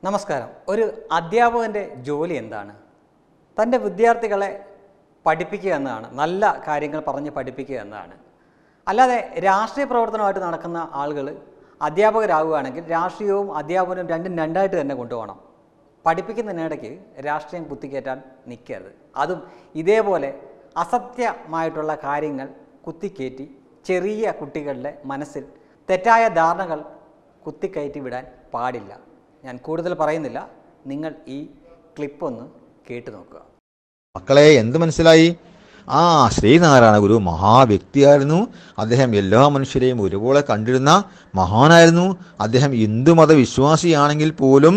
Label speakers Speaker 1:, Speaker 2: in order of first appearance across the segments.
Speaker 1: നമസ്കാരം. ഒരു അധ്യാപകൻ്റെ ജോലി എന്താണ്? തൻ്റെ വിദ്യാർത്ഥികളെ പഠിപ്പിക്കുക എന്നതാണ്, നല്ല കാര്യങ്ങൾ പറഞ്ഞ് പഠിപ്പിക്കുക എന്നതാണ്. അല്ലാതെ രാഷ്ട്രീയ പ്രവർത്തനമായിട്ട് നടക്കുന്ന ആളുകൾ അധ്യാപകരാകുകയാണെങ്കിൽ രാഷ്ട്രീയവും അധ്യാപനവും രണ്ടും രണ്ടായിട്ട് തന്നെ കൊണ്ടുപോകണം. പഠിപ്പിക്കുന്നതിനിടയ്ക്ക് രാഷ്ട്രീയം കുത്തിക്കയറ്റാൻ നിൽക്കരുത്. അതും ഇതേപോലെ അസത്യമായിട്ടുള്ള കാര്യങ്ങൾ കുത്തിക്കയറ്റി ചെറിയ കുട്ടികളുടെ മനസ്സിൽ തെറ്റായ ധാരണകൾ കുത്തിക്കയറ്റി വിടാൻ പാടില്ല. ഞാൻ കൂടുതൽ പറയുന്നില്ല, നിങ്ങൾ ഈ ക്ലിപ്പ് ഒന്ന് കേട്ടു നോക്കുക.
Speaker 2: മക്കളെ, എന്ത് മനസ്സിലായി? ശ്രീനാരായണ ഗുരു മഹാവ്യക്തിയായിരുന്നു. അദ്ദേഹം എല്ലാ മനുഷ്യരെയും ഒരുപോലെ കണ്ടിരുന്ന മഹാനായിരുന്നു. അദ്ദേഹം ഹിന്ദുമത വിശ്വാസിയാണെങ്കിൽ പോലും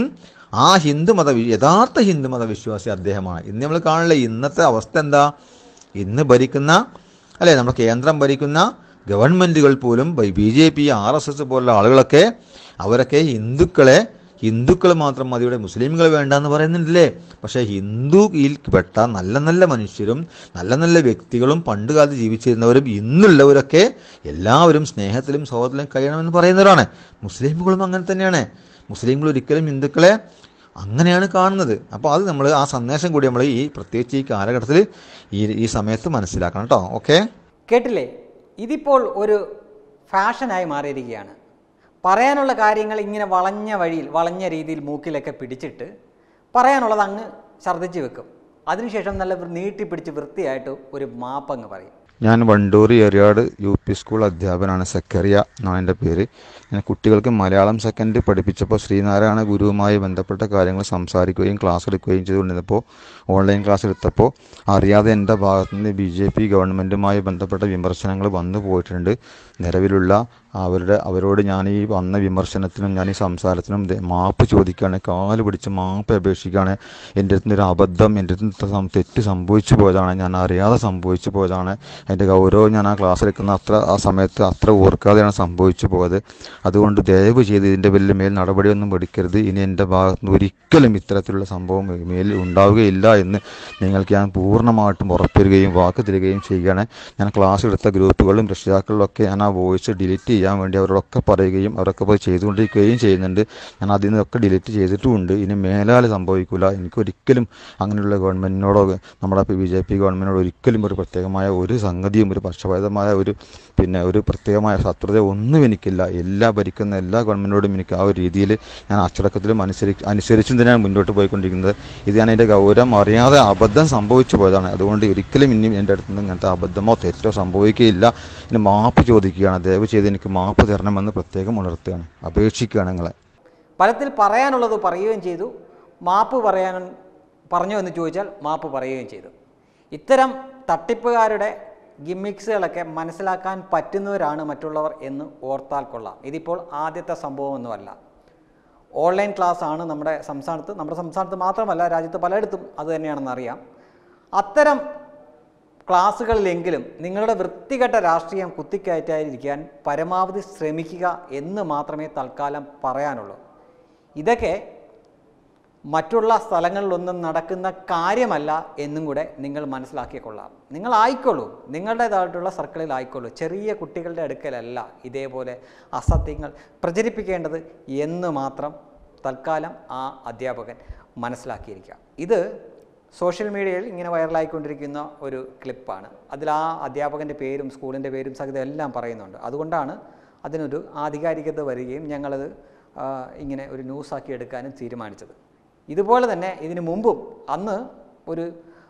Speaker 2: യഥാർത്ഥ ഹിന്ദുമത വിശ്വാസി അദ്ദേഹമാണ്. ഇന്ന് നമ്മൾ കാണില്ല. ഇന്നത്തെ അവസ്ഥ എന്താ? ഇന്ന് ഭരിക്കുന്ന നമ്മുടെ കേന്ദ്രം ഭരിക്കുന്ന ഗവൺമെൻറ്റുകൾ പോലും BJP RSS പോലുള്ള ആളുകളൊക്കെ അവരൊക്കെ ഹിന്ദുക്കൾ മാത്രം മതി, ഇവിടെ മുസ്ലിംകൾ വേണ്ടെന്ന് പറയുന്നുണ്ടല്ലേ. പക്ഷേ ഹിന്ദുയിൽ പെട്ട നല്ല നല്ല മനുഷ്യരും നല്ല നല്ല വ്യക്തികളും പണ്ട് കാലത്ത് ജീവിച്ചിരുന്നവരും ഇന്നുള്ളവരൊക്കെ എല്ലാവരും സ്നേഹത്തിലും സഹോദരത്തിലും കഴിയണമെന്ന് പറയുന്നവരാണ്. മുസ്ലിംകളും അങ്ങനെ തന്നെയാണ്. മുസ്ലിംകൾ ഒരിക്കലും ഹിന്ദുക്കളെ അങ്ങനെയാണ് കാണുന്നത്. അപ്പോൾ അത് നമ്മൾ ആ സന്ദേശം കൂടി നമ്മൾ പ്രത്യേകിച്ച് ഈ കാലഘട്ടത്തിൽ ഈ സമയത്ത് മനസ്സിലാക്കണം കേട്ടോ. ഓക്കെ,
Speaker 1: കേട്ടില്ലേ? ഇതിപ്പോൾ ഒരു ഫാഷനായി മാറിയിരിക്കുകയാണ്. പറയാനുള്ള കാര്യങ്ങൾ ഇങ്ങനെ വളഞ്ഞ രീതിയിൽ മൂക്കിലൊക്കെ പിടിച്ചിട്ട് പറയാനുള്ളത് അങ്ങ് ഛർദ്ദിച്ച് വെക്കും. അതിനുശേഷം നല്ല നീട്ടിപ്പിടിച്ച് വൃത്തിയായിട്ട് ഒരു മാപ്പങ്ങ് പറയും.
Speaker 2: ഞാൻ വണ്ടൂർ ഏറിയാട് UP സ്കൂൾ അധ്യാപകനാണ്. സക്കറിയ എന്നാണ് എൻ്റെ പേര്. ഞാൻ കുട്ടികൾക്ക് മലയാളം സെക്കൻഡ് പഠിപ്പിച്ചപ്പോൾ ശ്രീനാരായണ ഗുരുവുമായി ബന്ധപ്പെട്ട കാര്യങ്ങൾ സംസാരിക്കുകയും ക്ലാസ് എടുക്കുകയും ചെയ്തുകൊണ്ടിരുന്നപ്പോൾ ഓൺലൈൻ ക്ലാസ് എടുത്തപ്പോൾ അറിയാതെ എൻ്റെ ഭാഗത്തു നിന്ന് BJP ഗവൺമെൻറ്റുമായി ബന്ധപ്പെട്ട വിമർശനങ്ങൾ വന്നു പോയിട്ടുണ്ട്. നിലവിലുള്ള അവരോട് ഞാൻ ഈ വന്ന വിമർശനത്തിനും ഞാൻ ഈ സംസാരത്തിനും മാപ്പ് ചോദിക്കുകയാണ്, കാല് പിടിച്ച് മാപ്പ് അപേക്ഷിക്കുകയാണ്. എൻ്റെ അടുത്ത് ഒരു അബദ്ധം, എൻ്റെ അടുത്ത് തെറ്റ് സംഭവിച്ചു പോയതാണ്, ഞാൻ അറിയാതെ സംഭവിച്ചു പോയതാണ്. അതിൻ്റെ ഗൗരവം ഞാൻ ആ ക്ലാസ് എടുക്കുന്ന ആ സമയത്ത് അത്ര ഓർക്കാതെയാണ് സംഭവിച്ചു പോയത്. അതുകൊണ്ട് ദയവ് ചെയ്ത് ഇതിൻ്റെ മേൽ നടപടിയൊന്നും എടുക്കരുത്. ഇനി എൻ്റെ ഭാഗത്ത് നിന്ന് ഒരിക്കലും ഇത്തരത്തിലുള്ള സംഭവം മേലിൽ ഉണ്ടാവുകയില്ല എന്ന് നിങ്ങൾക്ക് ഞാൻ പൂർണ്ണമായിട്ടും ഉറപ്പുവരികയും വാക്ക് തരികയും ചെയ്യുകയാണ്. ഞാൻ ക്ലാസ് എടുത്ത ഗ്രൂപ്പുകളിലും രക്ഷിതാക്കളിലും ഒക്കെ ഞാൻ ആ വോയിസ് ഡിലീറ്റ് ചെയ്യാൻ വേണ്ടി അവരോടൊക്കെ പറയുകയും അവരൊക്കെ പോയി ചെയ്തുകൊണ്ടിരിക്കുകയും ചെയ്യുന്നുണ്ട്. ഞാൻ അതിൽ നിന്നൊക്കെ ഡിലീറ്റ് ചെയ്തിട്ടുമുണ്ട്. ഇനി മേലാൽ സംഭവിക്കില്ല. എനിക്കൊരിക്കലും അങ്ങനെയുള്ള ഗവൺമെൻറ്റിനോടോ നമ്മുടെ BJP ഗവൺമെൻറ്റിനോട് ഒരിക്കലും ഒരു പ്രത്യേകമായ ഒരു സംഗതിയും ഒരു പക്ഷപാതമായ ഒരു പ്രത്യേകമായ ശത്രുത ഒന്നും എനിക്കില്ല. ഭരിക്കുന്ന എല്ലാ ഗവൺമെൻറ്റിനോടും എനിക്ക് ആ ഒരു രീതിയിൽ ഞാൻ അച്ചടക്കത്തിലും അനുസരിച്ചും തന്നെയാണ് മുന്നോട്ട് പോയിക്കൊണ്ടിരിക്കുന്നത്. ഇത് ഞാൻ എൻ്റെ ഗൗരവം അറിയാതെ അബദ്ധം സംഭവിച്ചു പോയതാണ്. അതുകൊണ്ട് ഒരിക്കലും ഇനിയും എൻ്റെ അടുത്ത് നിന്ന് ഇങ്ങനത്തെ അബദ്ധമോ തെറ്റോ സംഭവിക്കുകയില്ല. ഇനി മാപ്പ് ചോദിക്കുകയാണ്. ദയവ് ചെയ്ത് എനിക്ക് മാപ്പ് തരണമെന്ന് പ്രത്യേകം ഉണർത്തുകയാണ്, അപേക്ഷിക്കുകയാണ് നിങ്ങളെ.
Speaker 1: ഫലത്തിൽ പറയാനുള്ളത് പറയുകയും ചെയ്തു, മാപ്പ് പറഞ്ഞു എന്ന് ചോദിച്ചാൽ മാപ്പ് പറയുകയും ചെയ്തു. ഇത്തരം തട്ടിപ്പുകാരുടെ ഗിമ്മിക്സുകളൊക്കെ മനസ്സിലാക്കാൻ പറ്റുന്നവരാണ് മറ്റുള്ളവർ എന്ന് ഓർത്താൽ കൊള്ളാം. ഇതിപ്പോൾ ആദ്യത്തെ സംഭവമൊന്നുമല്ല. ഓൺലൈൻ ക്ലാസ് ആണ് നമ്മുടെ സംസ്ഥാനത്ത് മാത്രമല്ല, രാജ്യത്ത് പലയിടത്തും അത് തന്നെയാണെന്ന് അറിയാം. അത്തരം ക്ലാസ്സുകളിലെങ്കിലും നിങ്ങളുടെ വൃത്തികെട്ട രാഷ്ട്രീയം കുത്തിക്കയറ്റാതിരിക്കാൻ പരമാവധി ശ്രമിക്കുക എന്ന് മാത്രമേ തൽക്കാലം പറയാനുള്ളൂ. ഇതൊക്കെ മറ്റുള്ള സ്ഥലങ്ങളിലൊന്നും നടക്കുന്ന കാര്യമല്ല എന്നും കൂടെ നിങ്ങൾ മനസ്സിലാക്കിക്കൊള്ളാം. നിങ്ങൾ ആയിക്കോളൂ, നിങ്ങളുടേതായിട്ടുള്ള സർക്കിളിൽ ആയിക്കോളൂ. ചെറിയ കുട്ടികളുടെ അടുക്കലല്ല ഇതേപോലെ അസത്യങ്ങൾ പ്രചരിപ്പിക്കേണ്ടത് എന്ന് മാത്രം തൽക്കാലം ആ അധ്യാപകൻ മനസ്സിലാക്കിയിരിക്കുക. ഇത് സോഷ്യൽ മീഡിയയിൽ ഇങ്ങനെ വൈറലായിക്കൊണ്ടിരിക്കുന്ന ഒരു ക്ലിപ്പാണ്. അതിൽ ആ അധ്യാപകൻ്റെ പേരും സ്കൂളിൻ്റെ പേരും സഹിതം എല്ലാം പറയുന്നുണ്ട്. അതുകൊണ്ടാണ് അതിനൊരു ആധികാരികത വരികയും ഞങ്ങളത് ഇങ്ങനെ ഒരു ന്യൂസാക്കി എടുക്കാനും തീരുമാനിച്ചത്. ഇതുപോലെ തന്നെ ഇതിനു മുമ്പും അന്ന് ഒരു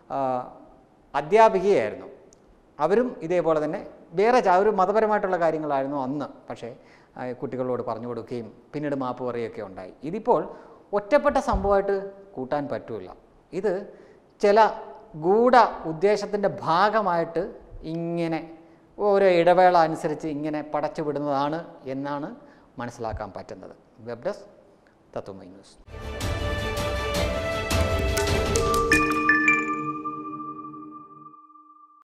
Speaker 1: അധ്യാപികയായിരുന്നു. അവരും ഇതേപോലെ തന്നെ വേറെ ഒരു മതപരമായിട്ടുള്ള കാര്യങ്ങളായിരുന്നു അന്ന്. പക്ഷേ കുട്ടികളോട് പറഞ്ഞു കൊടുക്കുകയും പിന്നീട് മാപ്പ് പറയുകയൊക്കെ ഉണ്ടായി. ഇതിപ്പോൾ ഒറ്റപ്പെട്ട സംഭവമായിട്ട് കൂട്ടാൻ പറ്റില്ല. ഇത് ചില ഗൂഢ ഉദ്ദേശത്തിൻ്റെ ഭാഗമായിട്ട് ഇങ്ങനെ ഓരോ ഇടവേള അനുസരിച്ച് ഇങ്ങനെ പടച്ചു വിടുന്നതാണ് എന്നാണ് മനസ്സിലാക്കാൻ പറ്റുന്നത്. Web desk Tatwamayi news.